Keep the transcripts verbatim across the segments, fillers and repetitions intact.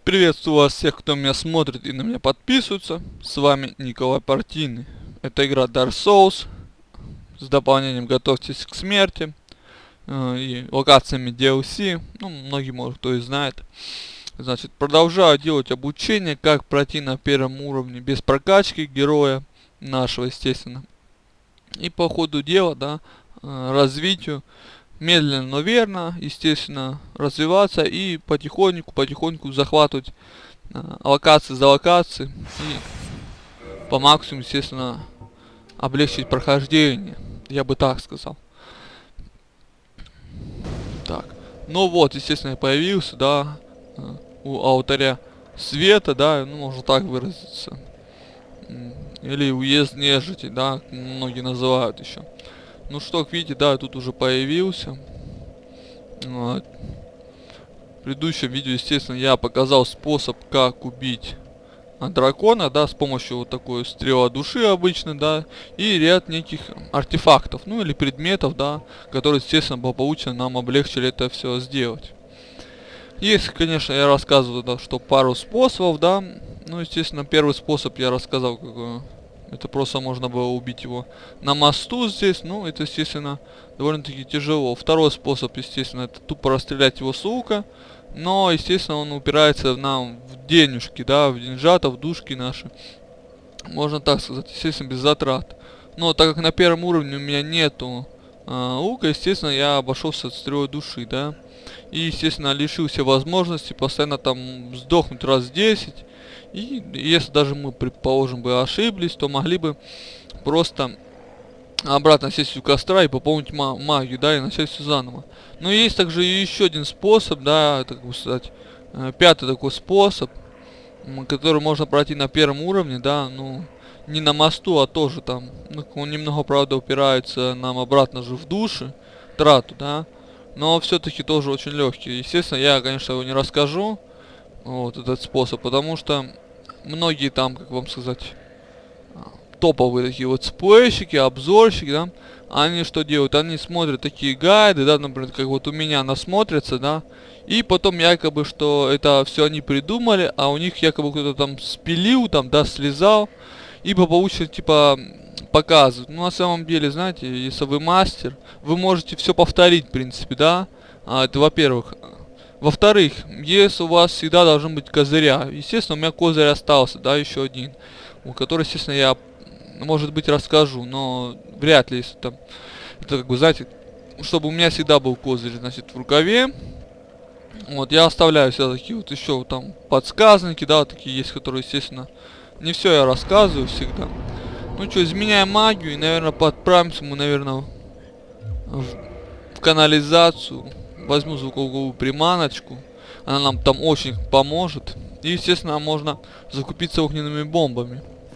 Приветствую вас всех, кто меня смотрит и на меня подписывается. С вами Николай Партийный. Это игра Dark Souls с дополнением «Готовьтесь к смерти» э, и локациями ди эл си. Ну, многие, может, кто и знает. Значит, продолжаю делать обучение, как пройти на первом уровне без прокачки героя нашего, естественно. И по ходу дела, да, э, развитию. Медленно, но верно, естественно, развиваться и потихоньку, потихоньку захватывать э, локации за локацией и по максимуму, естественно, облегчить прохождение, я бы так сказал. Так, ну вот, естественно, я появился, да, э, у алтаря света, да, ну, можно так выразиться. Или уезд нежити, да, многие называют еще. Ну что, как видите, да, я тут уже появился. Вот. В предыдущем видео, естественно, я показал способ, как убить дракона, да, с помощью вот такой стрела души обычно, да, и ряд неких артефактов, ну или предметов, да, которые, естественно, благополучно нам облегчили это все сделать. Есть, конечно, я рассказываю, да, что пару способов, да, ну, естественно, первый способ я рассказал, как это просто можно было убить его на мосту здесь. Ну, это, естественно, довольно-таки тяжело. Второй способ, естественно, это тупо расстрелять его с лука. Но, естественно, он упирается нам в денежки, да, в деньжата, в душки наши. Можно так сказать, естественно, без затрат. Но так как на первом уровне у меня нету а, лука, естественно, я обошелся от стрелой души, да. И, естественно, лишился возможности постоянно там сдохнуть раз десять. И если даже мы, предположим, бы ошиблись, то могли бы просто обратно сесть у костра и пополнить ма магию, да, и начать все заново. Но есть также и еще один способ, да, это, как бы сказать, пятый такой способ, который можно пройти на первом уровне, да, ну, не на мосту, а тоже там, ну, он немного, правда, упирается нам обратно же в души, трату, да, но все-таки тоже очень легкий. Естественно, я, конечно, его не расскажу, вот этот способ, потому что многие там, как вам сказать, топовые такие вот сплейщики, обзорщики, да, они что делают? Они смотрят такие гайды, да, например, как вот у меня насмотрятся, да, и потом якобы, что это все они придумали, а у них якобы кто-то там спилил, там, да, слезал, и по получше, типа, показывают. Ну, на самом деле, знаете, если вы мастер, вы можете все повторить, в принципе, да, а, это во-первых. Во-вторых, если у вас всегда должен быть козыря, естественно, у меня козырь остался, да, еще один, у которого, естественно, я, может быть, расскажу, но вряд ли, если там, это как бы, знаете, чтобы у меня всегда был козырь, значит, в рукаве. Вот, я оставляю всегда такие вот еще там подсказники, да, такие есть, которые, естественно, не все я рассказываю всегда. Ну что, изменяем магию и, наверное, подправимся мы, наверное, в, в канализацию. Возьму звуковую приманочку, она нам там очень поможет. И, естественно, можно закупиться огненными бомбами.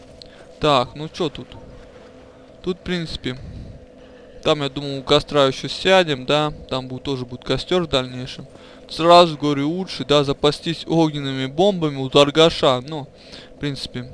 Так, ну что тут? Тут, в принципе, там, я думаю, у костра еще сядем, да. Там будет, тоже будет костер в дальнейшем. Сразу говорю, лучше, да, запастись огненными бомбами у торгаша. Ну, в принципе.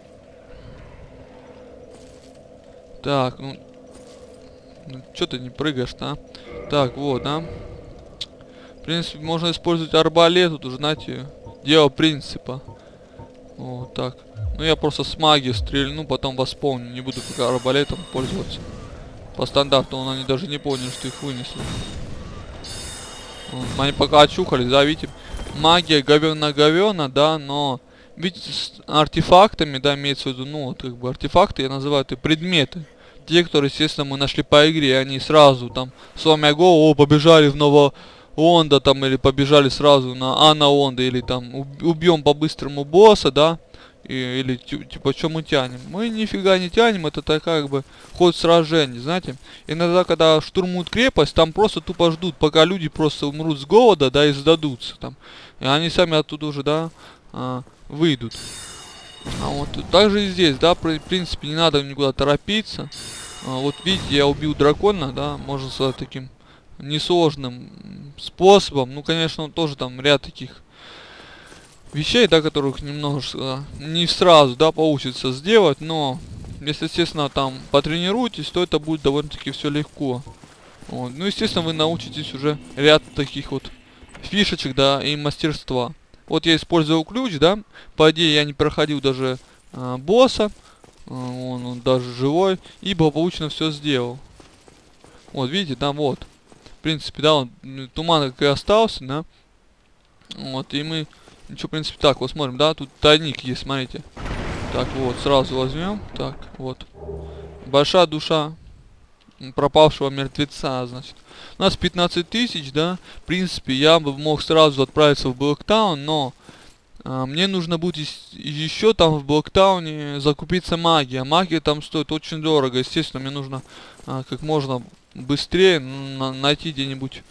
Так, ну, ну что ты не прыгаешь-то, а? Так, вот, да. В принципе, можно использовать арбалет, тут уже, знаете, дело принципа. Вот так. Ну, я просто с магией стрельну, потом восполню. Не буду пока арбалетом пользоваться. По стандарту, он, они даже не поняли, что их вынесли. Вот. Они пока очухались, да, видите. Магия говёно-говёно, да, но... Видите, с артефактами, да, имеется в виду, ну, вот, как бы, артефакты, я называю это предметы. Те, которые, естественно, мы нашли по игре, они сразу там, сломя голову, побежали в ново... Онда там, или побежали сразу на Анаонда, или там убьем по-быстрому босса, да, и, или типа что мы тянем. Мы нифига не тянем, это так как бы ход сражений, знаете. Иногда, когда штурмуют крепость, там просто тупо ждут, пока люди просто умрут с голода, да, и сдадутся там. И они сами оттуда уже, да, а, выйдут. А вот также и здесь, да, в принципе, не надо никуда торопиться. А, вот видите, я убил дракона, да, можно сказать таким несложным способом. Ну, конечно, тоже там ряд таких вещей, да, которых немножко не сразу, да, получится сделать, но если, естественно, там потренируетесь, то это будет довольно-таки все легко. Вот. Ну, естественно, вы научитесь уже ряд таких вот фишечек, да, и мастерства. Вот я использовал ключ, да. По идее, я не проходил даже а, босса. А, он, он даже живой. И благополучно все сделал. Вот, видите, да, вот. В принципе, да, он, туман как и остался, да. Вот, и мы... Ничего, в принципе, так, вот смотрим, да, тут тайник есть, смотрите. Так, вот, сразу возьмем. Так, вот. Большая душа пропавшего мертвеца, значит. У нас пятнадцать тысяч, да. В принципе, я бы мог сразу отправиться в Блэктаун, но а, мне нужно будет еще там в Блэктауне закупиться магией. А магия там стоит очень дорого. Естественно, мне нужно а, как можно быстрее на найти где-нибудь,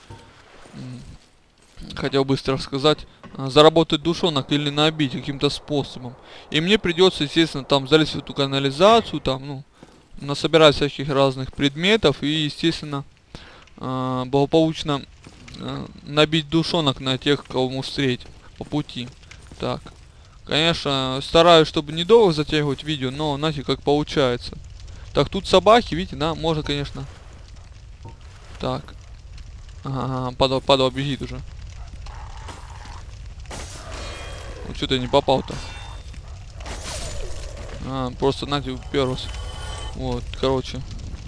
хотел быстро сказать, заработать душонок или набить каким-то способом. И мне придется, естественно, там залезть в эту канализацию, там, ну, насобирать всяких разных предметов и, естественно, э, благополучно э, набить душонок на тех, кого мы встретим по пути. Так, конечно, стараюсь, чтобы недолго затягивать видео, но, знаете, как получается. Так, тут собаки, видите, да, можно, конечно. Так, ага, падал, падал, бегит уже. Вот что-то я не попал-то. А, просто, знаете, уперлся. Вот, короче.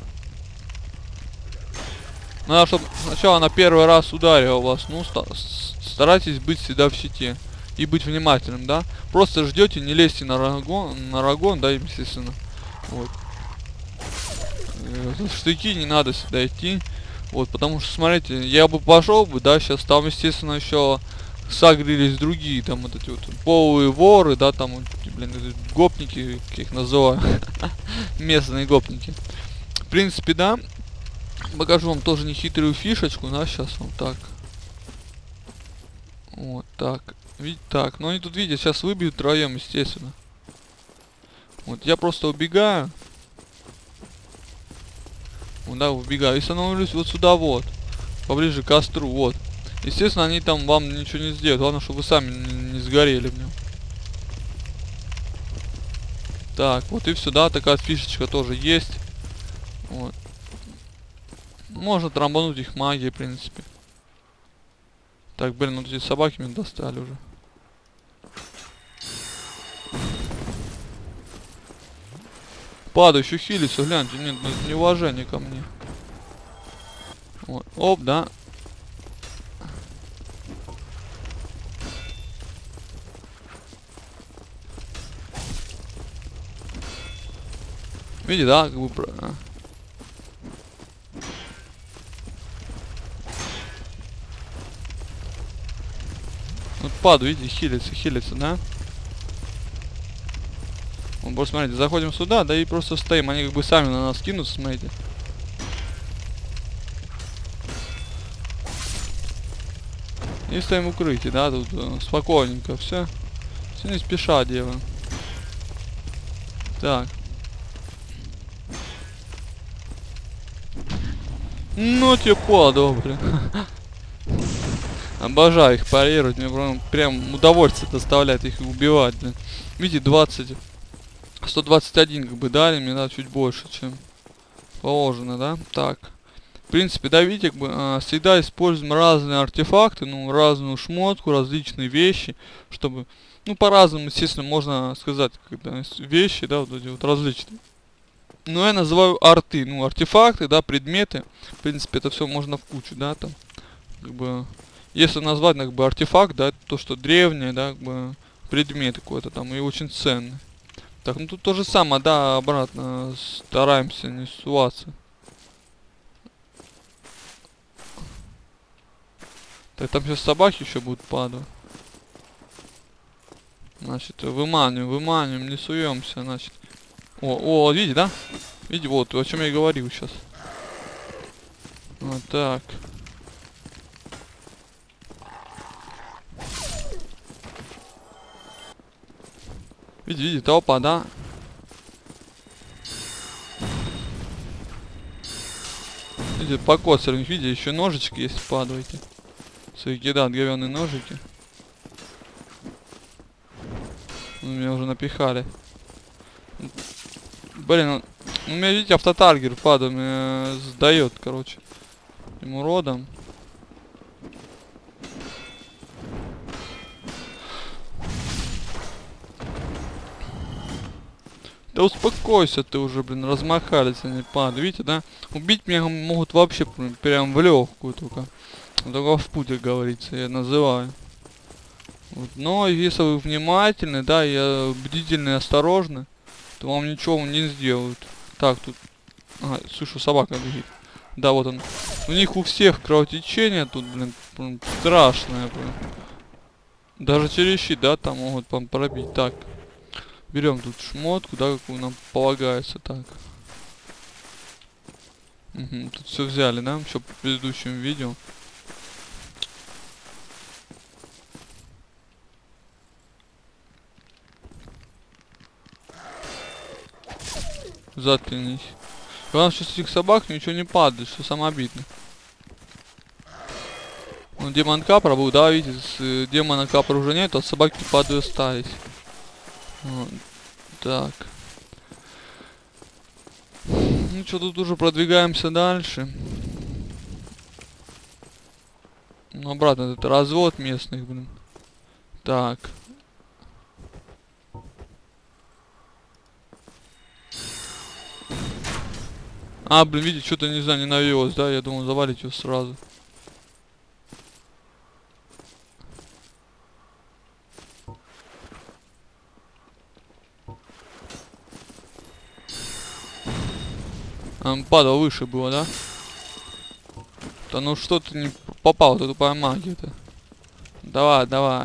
Надо, чтобы сначала на первый раз ударил вас. Ну, старайтесь быть всегда в щите. И быть внимательным, да. Просто ждете, не лезьте на рагон, на рагон, да, естественно. Вот. В штыки не надо сюда идти. Вот, потому что, смотрите, я бы пошел бы, да, сейчас там, естественно, еще согрелись другие, там, вот эти вот полые воры, да, там, вот, блин, гопники, как их называю, местные гопники. В принципе, да, покажу вам тоже нехитрую фишечку, да, сейчас вот так. Вот так, видите, так, но они тут, видите, сейчас выбьют втроем, естественно. Вот, я просто убегаю. Вот, да, убегаю и становлюсь вот сюда вот, поближе к костру, вот. Естественно, они там вам ничего не сделают. Главное, чтобы вы сами не сгорели в нем. Так, вот и все, да, такая фишечка тоже есть. Вот. Можно трамбануть их магией, в принципе. Так, блин, вот эти собаки меня достали уже. Падаю, еще хилится, гляньте, нет, неуважение ко мне. Вот, оп, да. Видите, да, как бы... Вот падаю, видите, хилится, хилится, да? Вот, просто смотрите, заходим сюда, да и просто стоим. Они как бы сами на нас кинутся, смотрите. И стоим в укрытии, да, тут э, спокойненько, все. Все не спеша делаем. Так. Ну тебе падал, блин. Обожаю их парировать, мне прям, прям удовольствие доставляет их убивать, блин. Видите, двадцать, сто двадцать один как бы дали, мне надо чуть больше, чем положено, да? Так. В принципе, да, видите, как бы а, всегда используем разные артефакты, ну, разную шмотку, различные вещи, чтобы, ну, по-разному, естественно, можно сказать, когда вещи, да, вот эти вот различные. Но я называю арты, ну, артефакты, да, предметы. В принципе, это все можно в кучу, да, там, как бы, если назвать, как бы, артефакт, да, то, что древнее, да, как бы, предмет какой-то там, и очень ценный. Так, ну, тут то же самое, да, обратно стараемся не ссуваться. Так, там сейчас собаки еще будут падать. Значит, выманиваем, выманиваем, не суемся, значит. О, о, видите, да? Видите, вот, о чем я и говорил сейчас. Вот так. Видите, видите, толпа, да? Видите, покоцали, видите, еще ножички есть, падаете. Свои кидают говёные ножики. Меня уже напихали. Блин, он, у меня, видите, автотаргер падает, меня сдает, короче. Этим уродом. Да успокойся ты уже, блин, размахались они, падают. Видите, да? Убить меня могут вообще прям в легкую только. Только в путь, как говорится, я называю. Вот. Но если вы внимательны, да, и бдительны и осторожны, то вам ничего не сделают. Так, тут... Ага, слышу, собака бегит. Да, вот он. У них у всех кровотечение тут, блин, блин страшное, блин. Даже через щит, да, там могут вам пробить. Так. Берем тут шмотку, да, какую нам полагается. Так. Угу, тут все взяли, да, еще по предыдущему видео. Заткнись. Главное, что с этих собак ничего не падает, что самое обидное. Ну, демон капра был, да, видите, с э, демона капра уже нет, а собаки падают остались. Вот. Так. Ну что, тут уже продвигаемся дальше. Ну, обратно, это развод местных, блин. Так. А, блин, видите, что-то, не знаю, не навелось, да? Я думал, завалить его сразу. Он падал выше было, да? Да ну что-то не попал, это тупая магия-то. Давай, давай.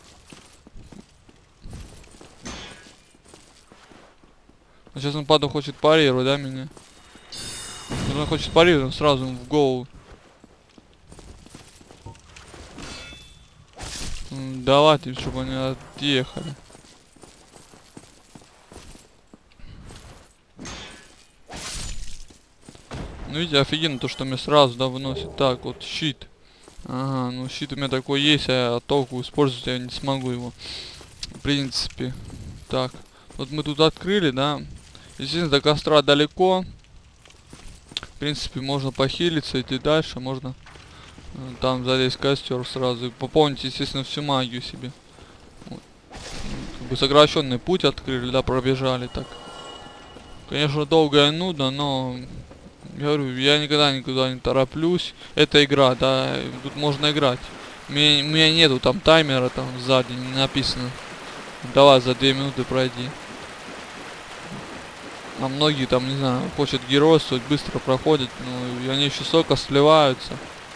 А сейчас он, падал, хочет парировать, да, меня? Он хочет парировать, он сразу ему в голову. Давайте, чтобы они отъехали. Ну, видите, офигенно то, что мне сразу, да, выносит. Так, вот щит. Ага, ну щит у меня такой есть, а толку использовать я не смогу его. В принципе. Так, вот мы тут открыли, да. Естественно, до костра далеко. В принципе, можно похилиться, идти дальше, можно э, там залезть в костер сразу и пополнить, естественно, всю магию себе. Вот. Как бы сокращенный путь открыли, да, пробежали так. Конечно, долго и нудно, но я говорю, я никогда никуда не тороплюсь. Это игра, да, тут можно играть. У меня, у меня нету там таймера, там сзади не написано. Давай за две минуты пройди. А многие там, не знаю, хочет геройствовать, быстро проходят, но они еще столько сливаются.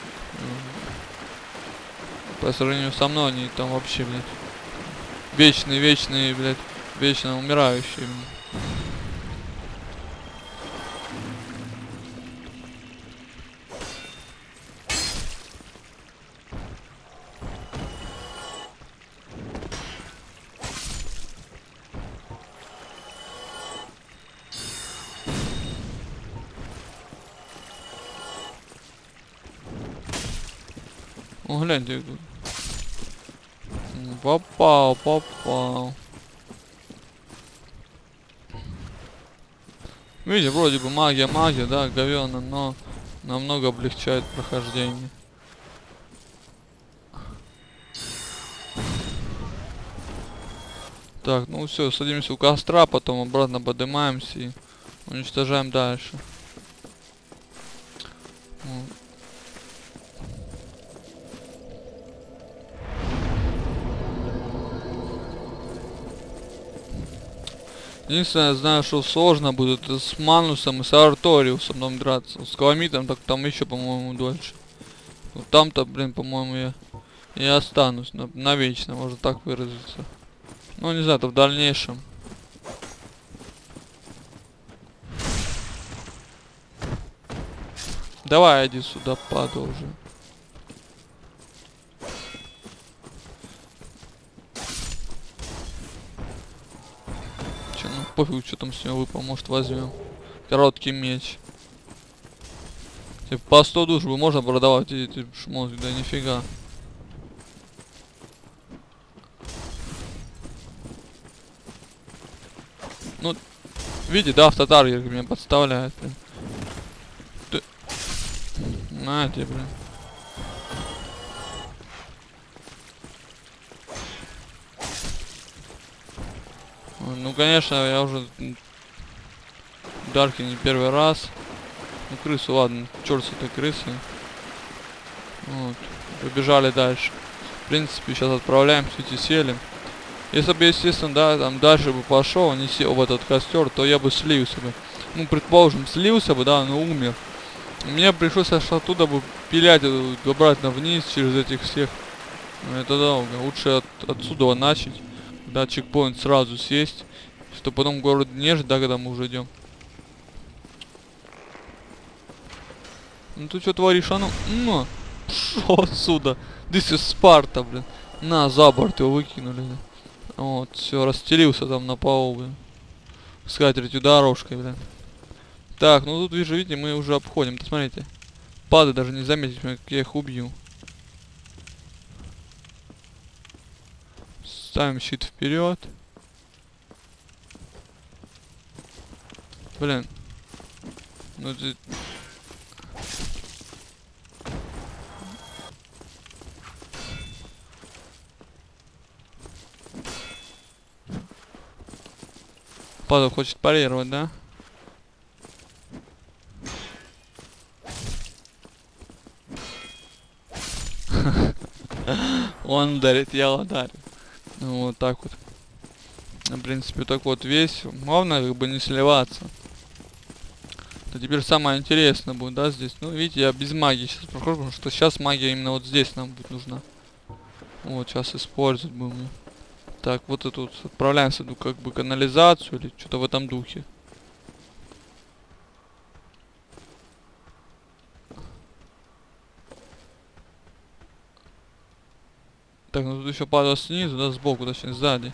По сравнению со мной, они там вообще, блядь, вечные, вечные, блядь, вечно умирающие. О, гляньте. Попал, попал. Видите, вроде бы магия, магия, да, говёно, но намного облегчает прохождение. Так, ну все, садимся у костра, потом обратно поднимаемся и уничтожаем дальше. Вот. Единственное, я знаю, что сложно будет с Манусом и с Арториусом нам драться. С Каламитом так там еще, по-моему, дольше. Вот там-то, блин, по-моему, я и останусь на, навечно, можно так выразиться. Ну, не знаю, это в дальнейшем. Давай, иди сюда, падал уже. Че, ну пофиг, что там с него выпал, может возьмем. Короткий меч. Типа по сто душ бы можно продавать эти шмотки, да нифига. Ну, видите, да, автотаргер меня подставляет, блин. Ты... На тебе, блин. Ну, конечно, я уже Дарки не первый раз. Ну, крысу, ладно, черт с этой крысой. Вот. Побежали дальше. В принципе, сейчас отправляемся, эти сели. Если бы, естественно, да, там дальше бы пошел, не сел в этот костер, то я бы слился бы. Ну, предположим, слился бы, да, но умер. Мне пришлось аж оттуда бы пилять обратно вниз через этих всех. Это долго. Лучше от, отсюда начать. Да, чекпоинт сразу сесть. Чтобы потом город не жить, да, когда мы уже идем. Ну ты что творишь, а ну? Ну, шо отсюда. This is Sparta, блин. На, за борт его выкинули. Вот, все, расстелился там на полу, блин. С катертью дорожкой, блин. Так, ну тут вижу, видите, мы уже обходим. Посмотрите. Падают, даже не заметить, как я их убью. Ставим щит вперед. Блин. Ну ты... Падал хочет парировать, да? Он ударит, я ударю. Ну, вот так вот. В принципе, так вот весь. Главное, как бы не сливаться. То теперь самое интересное будет, да, здесь. Ну, видите, я без магии сейчас прохожу, потому что сейчас магия именно вот здесь нам будет нужна. Вот, сейчас использовать будем. Так, вот это вот отправляемся в как бы канализацию или что-то в этом духе. Так, ну тут еще падал снизу, да, сбоку, точнее, сзади.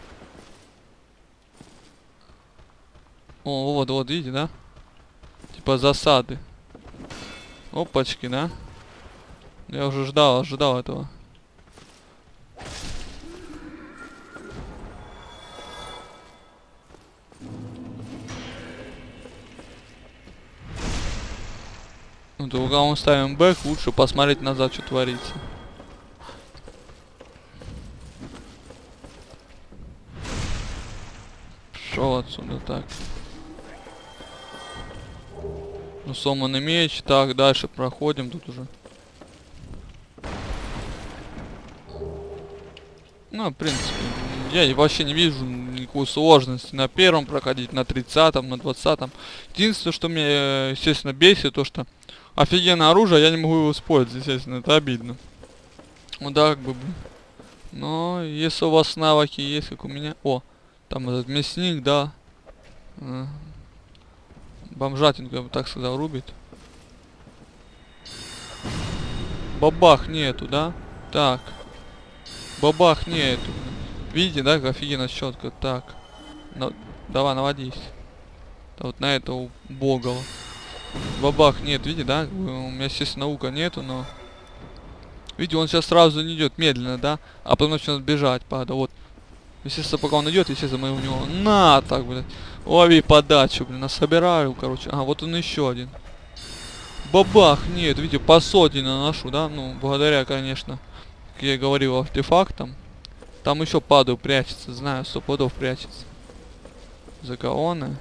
О, вот, вот, видите, да? Типа засады. Опачки, да? Я уже ждал, ожидал этого. Ну, то когда мы ставим бэк, лучше посмотреть назад, что творится. Шел отсюда, так. Ну, сломанный меч. Так, дальше проходим тут уже. Ну, в принципе, я вообще не вижу никакой сложности на первом проходить, на тридцатом, на двадцатом. Единственное, что мне, естественно, бесит, то что офигенное оружие, я не могу его использовать, естественно, это обидно. Ну да, как бы, блин. Но если у вас навыки есть, как у меня... О, там этот мясник, да. Бомжатинку, я бы так сказал, рубит. Бабах нету, да? Так. Бабах нету. Видите, да, как офигенно четко. Так. На... Давай, наводись. Да, вот на этого убогого. Бабах нет, видите, да? У меня, естественно, наука нету, но... Видите, он сейчас сразу не идет медленно, да? А потом начнет бежать, падает. Вот. Естественно, пока он идет, естественно, мы у него... На, так, блядь. Лови подачу, блин. Насобираю, короче. А, вот он еще один. Бабах, нет, видите, по сотне наношу, да? Ну, благодаря, конечно, как я и говорил, артефактам. Там еще падаю, прячется, знаю, сто пудов прячется. Заколоны.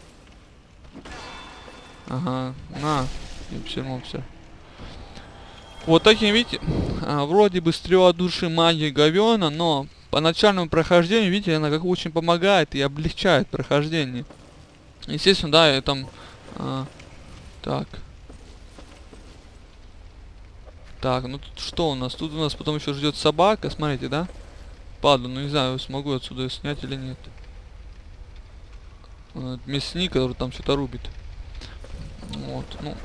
Ага, на. И все равно все. Вот таким, видите, а, вроде бы стрела души магии говёна, но по начальному прохождению, видите, она как очень помогает и облегчает прохождение. Естественно, да, я там... А, так. Так, ну тут что у нас? Тут у нас потом еще ждет собака, смотрите, да? Падаю, ну не знаю, смогу отсюда ее снять или нет. Вот, мясник, который там что-то рубит. Вот, ну...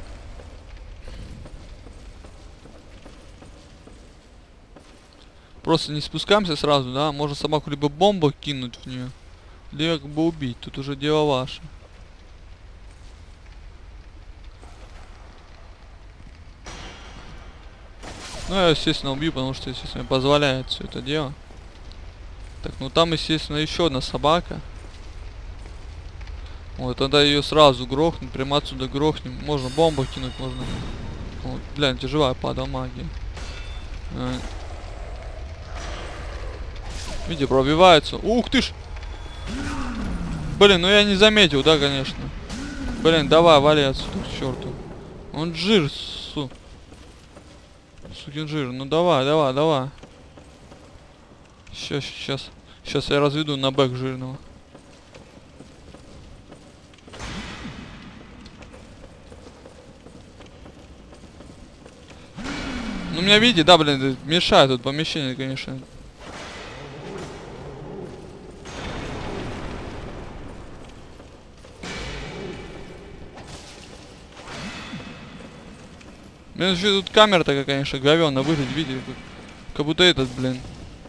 Просто не спускаемся сразу, да? Можно собаку либо бомбу кинуть в нее, либо как бы убить. Тут уже дело ваше. Ну, я, естественно, убью, потому что, естественно, позволяет все это дело. Так, ну там, естественно, еще одна собака. Вот, тогда ее сразу грохнем, прямо отсюда грохнем. Можно бомбу кинуть, можно... Вот, гляньте, живая падала магия. Видите, пробивается. Ух ты ж! Блин, ну я не заметил, да, конечно. Блин, давай, вали отсюда, к черту. Он жир, су. Сукин жир. Ну давай, давай, давай. Сейчас, сейчас. Сейчас я разведу на бэк жирного. Ну меня видите, да, блин, мешает тут помещение, конечно. Блин, еще тут камера такая, конечно, говёная выглядит, видите, как, как будто этот, блин.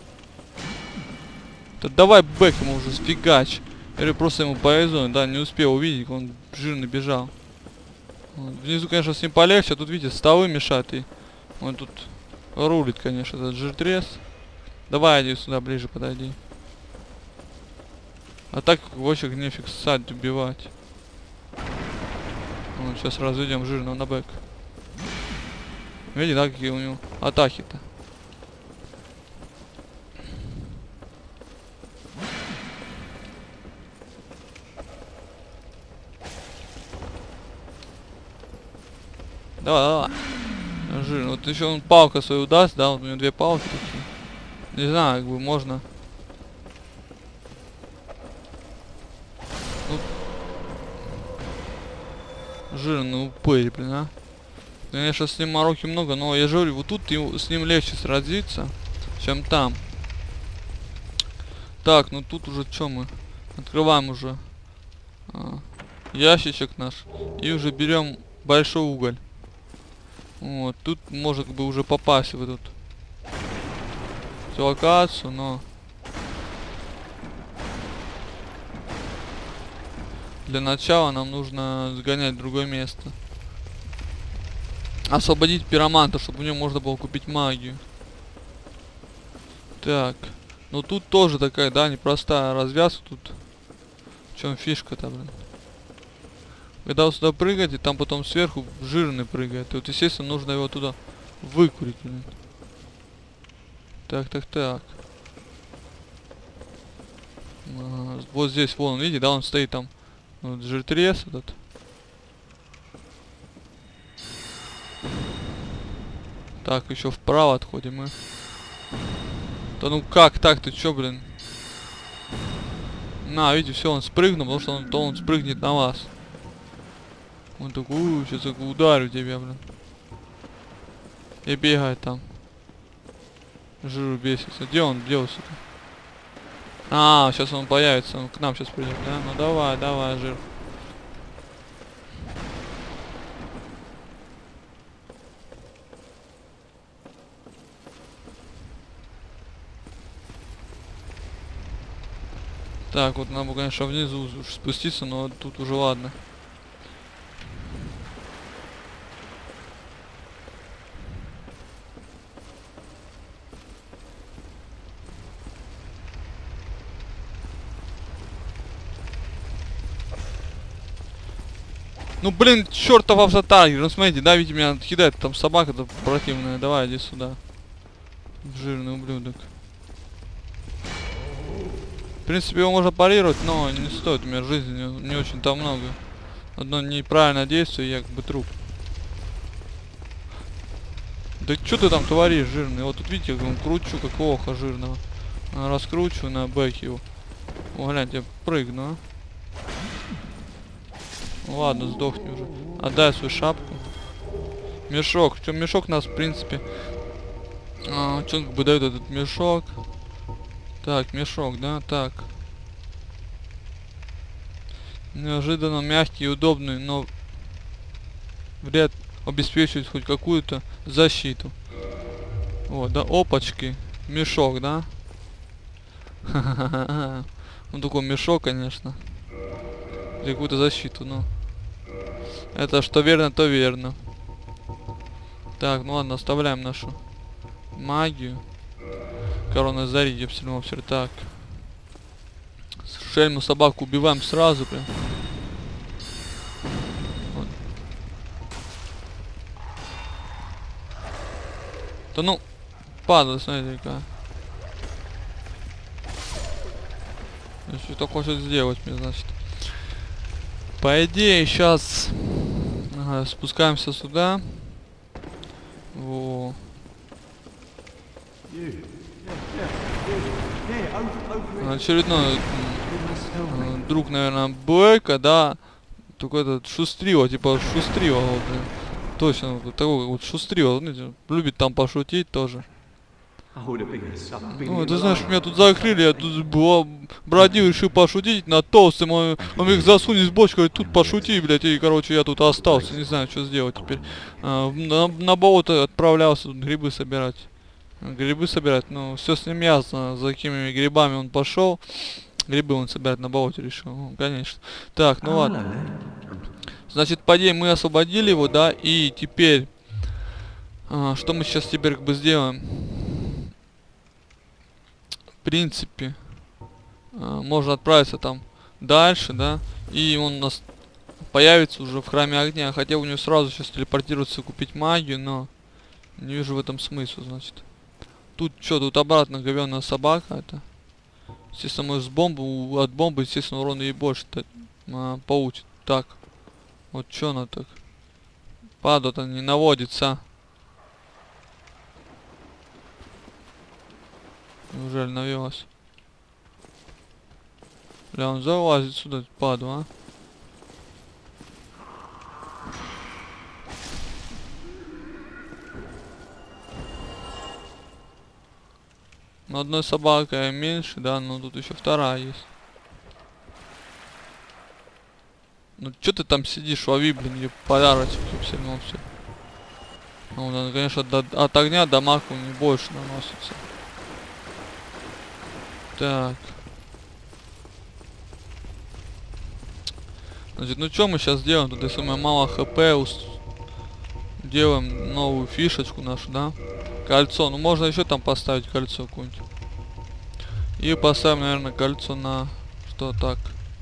Да давай бэк ему уже сфигач. Или просто ему повезло, да, не успел увидеть, он жирно бежал. Вот. Внизу, конечно, с ним полегче, а тут, видите, столы мешают, и он тут рулит, конечно, этот жиртрес. Давай, иди сюда, ближе подойди. А так вообще нефиг ссать, убивать. Вот, сейчас разведем жирного на бэк. Видите, да, какие у него атаки-то. Давай, давай. Жир. Вот еще он палка свою даст, да, вот у него две палки такие. Не знаю, как бы можно. Ну, жирный упырь, блин, а. Конечно, с ним мороки много, но я же говорю, вот тут ему, с ним легче сразиться, чем там. Так, ну тут уже что мы? Открываем уже а, ящичек наш и уже берем большой уголь. Вот, тут может как бы уже попасть в эту локацию, но для начала нам нужно сгонять в другое место. Освободить пироманта, чтобы у него можно было купить магию. Так. Ну тут тоже такая, да, непростая развязка тут. В чем фишка-то, блин? Когда вы сюда прыгаете, там потом сверху жирный прыгает. И вот, естественно, нужно его туда выкурить, блин. Так, так, так. А, вот здесь, вон, видите, да, он стоит там. Вот жиртрес этот. Так, еще вправо отходим мы. Да ну как так, ты чё, блин? На, видите, все, он спрыгнул, потому что он, то он спрыгнет на вас. Он такой, сейчас я ударю тебя, блин. И бегает там. Жиру бесится. Где он делся? А, сейчас он появится, он к нам сейчас придет, да? Ну давай, давай, жир. Так, вот нам бы, конечно, внизу спуститься, но тут уже ладно. Ну блин, чертов автотаргер, ну смотрите, да, видите, меня кидает там собака-то противная. Давай, иди сюда. Жирный ублюдок. В принципе, его можно парировать, но не стоит, у меня жизни не, не очень-то много. Одно неправильное действие, и я как бы труп. Да что ты там творишь, жирный? Вот тут видите, как он кручу, как оха жирного. Раскручиваю на бэке его. О, гляньте, я прыгну, а. Ладно, сдохни уже. Отдай свою шапку. Мешок. В чем мешок нас, в принципе... А, что как бы дает этот мешок? Так, мешок, да, так. Неожиданно мягкий и удобный, но вряд обеспечивает хоть какую-то защиту. Вот, да, опачки. Мешок, да? Ха-ха-ха. Ну такой мешок, конечно. Какую-то защиту, ну. Это что верно, то верно. Так, ну ладно, оставляем нашу магию. Корона Заридья, все так. Шельму собаку убиваем сразу прям. Вот. Да ну, падла, смотрите какая. Что-то хочет сделать мне, значит. По идее, сейчас ага, спускаемся сюда. Во. Очередной э, друг, наверное, Блэка, да. Только этот Шустрила, типа Шустрила, вот, блин. Точно, вот такой вот Шустрила, знаете, любит там пошутить тоже. Ну, ты знаешь, меня тут закрыли, я тут была, бродил, решил пошутить на толстым, он, он их засунет в бочку, говорит, тут пошути, блядь, и, короче, я тут остался, не знаю, что сделать теперь. А, на, на болото отправлялся тут грибы собирать. Грибы собирать, ну, все с ним ясно, за какими грибами он пошел. Грибы он собирать на болоте решил, ну, конечно. Так, ну ладно. Значит, по идее мы освободили его, да, и теперь, а, что мы сейчас теперь как бы сделаем? В принципе, а, можно отправиться там дальше, да, и он у нас появится уже в храме огня. Хотел у него сразу сейчас телепортироваться, купить магию, но не вижу в этом смысла, значит. Тут что, тут обратно говёная собака это. Естественно, мы с бомбу, от бомбы, естественно, урон ей больше а, получит. Так, вот что она так? Падает, не наводится. Неужели навелась? Бля, он залазит сюда, падла, а? Но одной собакой меньше, да, но тут еще вторая есть. Ну чё ты там сидишь, лови, блин, ее подарочек, все равно все. Ну, да, конечно, до, от огня дамаг у них больше наносится. Так. Значит, ну что мы сейчас делаем? Тут если мы мало хп, делаем новую фишечку нашу, да? Кольцо. Ну можно еще там поставить кольцо какое-нибудь. И поставим, наверное, кольцо на что так.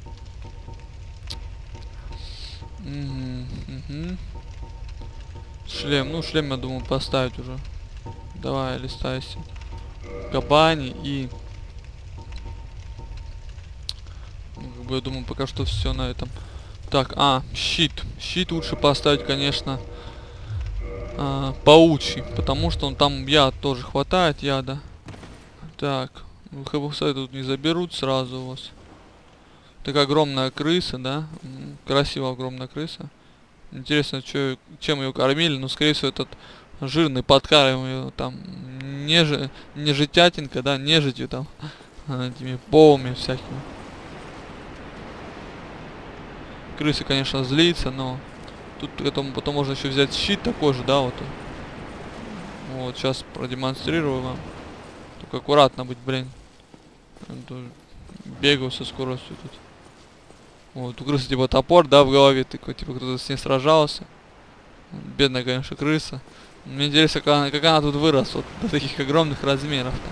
Угу, угу. Шлем. Ну, шлем, я думаю, поставить уже. Давай, листайся. Кабани и... Ну, как бы, я думаю, пока что все на этом. Так, а, щит. Щит лучше поставить, конечно, а, паучий. Потому что он там яд тоже хватает, яда. Так. ХБХ тут не заберут сразу у вас. Такая огромная крыса, да? Красивая огромная крыса. Интересно, чё, чем ее кормили. Ну, скорее всего, этот жирный подкармливаем ее там. Неж... Нежитятинка, да? Нежитью там. Этими полами всякими. Крыса, конечно, злится, но... Тут потом, потом можно еще взять щит такой же, да, вот. Вот, сейчас продемонстрирую вам. Только аккуратно быть, блин. Бегаю со скоростью тут. Вот, у крысы типа топор, да, в голове, такой, типа кто-то с ней сражался. Бедная, конечно, крыса. Мне интересно, как она, как она тут выросла, вот, до таких огромных размеров-то.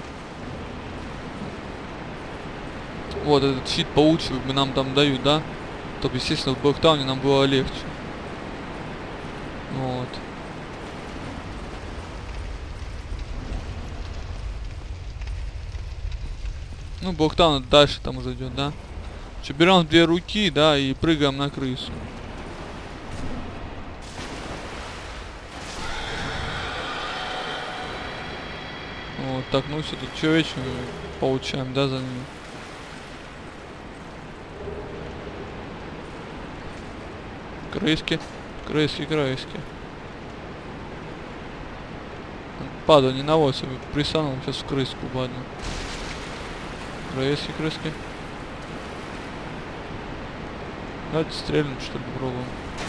Вот, этот щит паучий нам там дают, да? То, естественно, в Блэктауне нам было легче. Вот. Ну, Блэктаун дальше там уже идет, да? Че, берем две руки, да, и прыгаем на крысу. Вот, так, ну все, тут человечную получаем, да, за ним. Крыски, крыски, крыски. Падаю, не наводься, присанул, сейчас в крыску падаю. Крыски, крыски. Давайте стрельнем, что ли, попробуем.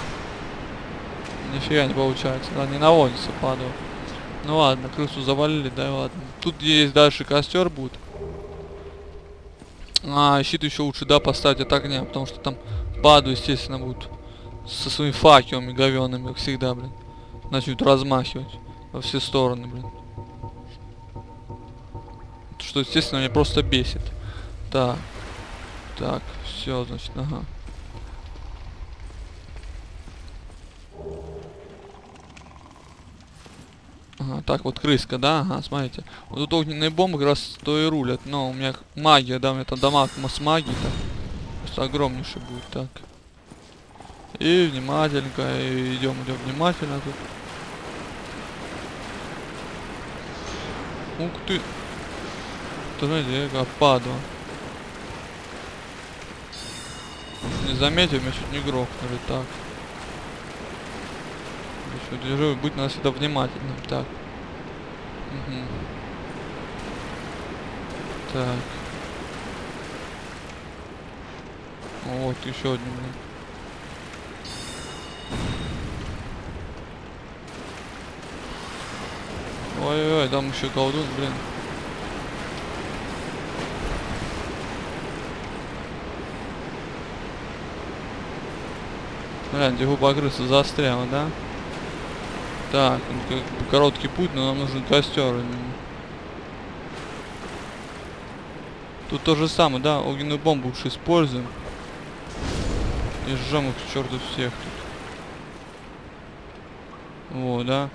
Нифига не получается, да, не наводится, падаю. Ну ладно, крысу завалили, да, ладно. Тут есть дальше костер будет. А, щит еще лучше, да, поставить от огня, потому что там паду, естественно, будут со своими факелами говёными, как всегда, блин. Начнут размахивать во все стороны, блин. Что, естественно, меня просто бесит. Так. Так, все, значит, ага. Ага, так, вот крыска, да, ага, смотрите. Вот тут огненные бомбы как раз то и рулят. Но у меня магия, да, у меня там дамаг с магией, так. Просто огромнейший будет, так. И внимательненько, и идем, идем внимательно тут. Ух ты! Ты знаете, какая падла. Не заметил, меня чуть не грохнули. Так. Еще держу, будь надо всегда внимательным. Так. Угу. Так. Вот, еще один. Ой-ой, там еще колдун, блин. Гляньте, губа крысы застряла, да? Так, ну, как бы короткий путь, но нам нужен костер. Тут то же самое, да? Огненную бомбу уж используем. И сжем их к черту всех тут. О, да?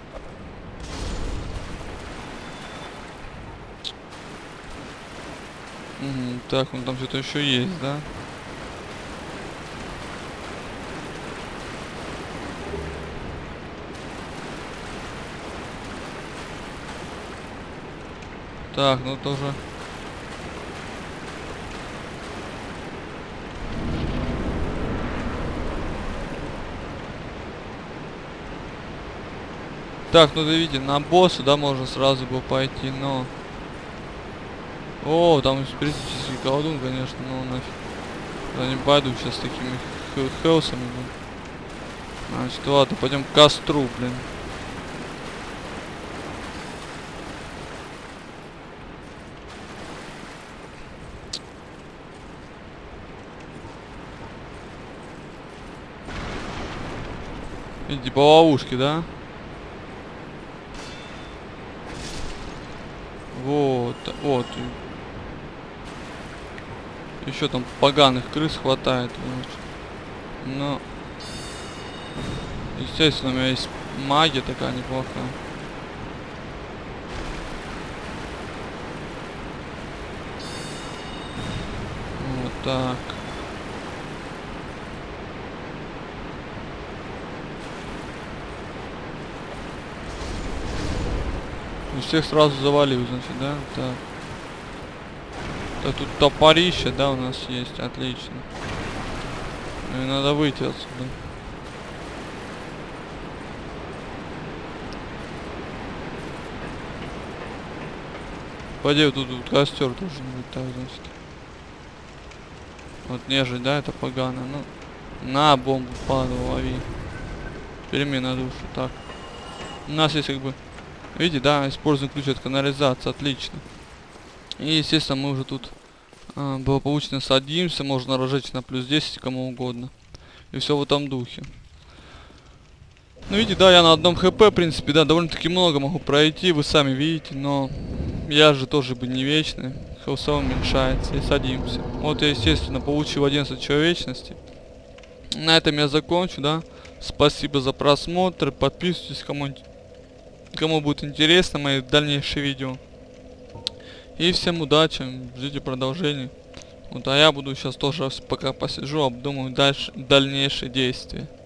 Угу, так, он там что-то еще есть, да? Так, ну тоже. Так, ну вы видите, на босса, да, можно сразу бы пойти, но... О, там спиритический колдун, конечно, но нафиг. Я не пойду сейчас с такими хелсами, блин. Значит, ладно, пойдем к костру, блин. Видите, по ловушке, да? Вот, вот. Еще там поганых крыс хватает. Но, естественно, у меня есть магия такая неплохая. Вот так. И всех сразу завалил, значит, да? Так. Так, тут топорище, да, у нас есть, отлично. И надо выйти отсюда. Пойди, вот тут, тут костер должен быть, так, значит. Вот нежить, да, это погано. Ну, на бомбу падал, лови. Перемена душу, так. У нас есть как бы, видите, да, используем ключ от канализации, отлично. И, естественно, мы уже тут а, благополучно садимся, можно разжечь на плюс десять кому угодно. И все в этом духе. Ну, видите, да, я на одном хп, в принципе, да, довольно-таки много могу пройти, вы сами видите, но я же тоже бы не вечный. Хелса уменьшается и садимся. Вот я, естественно, получил одиннадцать человечности. На этом я закончу, да. Спасибо за просмотр, подписывайтесь, кому, кому будет интересно мои дальнейшие видео. И всем удачи, ждите продолжения. Вот, а я буду сейчас тоже пока посижу, обдумаю дальше, дальнейшие действия.